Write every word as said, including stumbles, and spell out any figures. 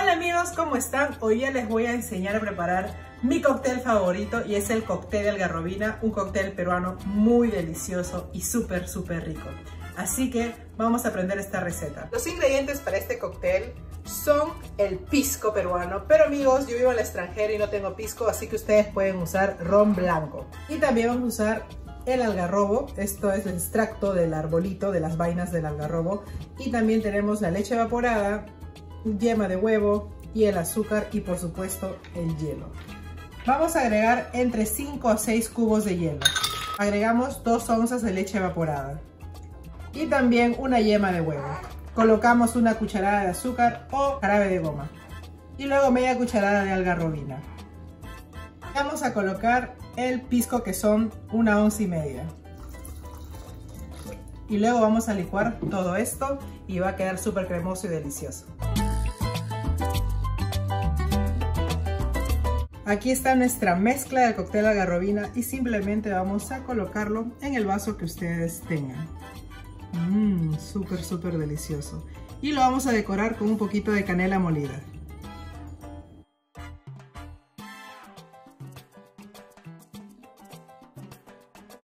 Hola amigos, ¿cómo están? Hoy ya les voy a enseñar a preparar mi cóctel favorito y es el cóctel de algarrobina, un cóctel peruano muy delicioso y súper súper rico. Así que vamos a aprender esta receta. Los ingredientes para este cóctel son el pisco peruano, pero amigos, yo vivo en el extranjero y no tengo pisco, así que ustedes pueden usar ron blanco. Y también vamos a usar el algarrobo, esto es el extracto del arbolito, de las vainas del algarrobo. Y también tenemos la leche evaporada, yema de huevo y el azúcar y por supuesto el hielo. Vamos a agregar entre cinco a seis cubos de hielo. Agregamos dos onzas de leche evaporada y también una yema de huevo. Colocamos una cucharada de azúcar o jarabe de goma y luego media cucharada de algarrobina. Vamos a colocar el pisco, que son una onza y media. Y luego vamos a licuar todo esto y va a quedar súper cremoso y delicioso. Aquí está nuestra mezcla de cóctel algarrobina y simplemente vamos a colocarlo en el vaso que ustedes tengan. Mmm, súper súper delicioso. Y lo vamos a decorar con un poquito de canela molida.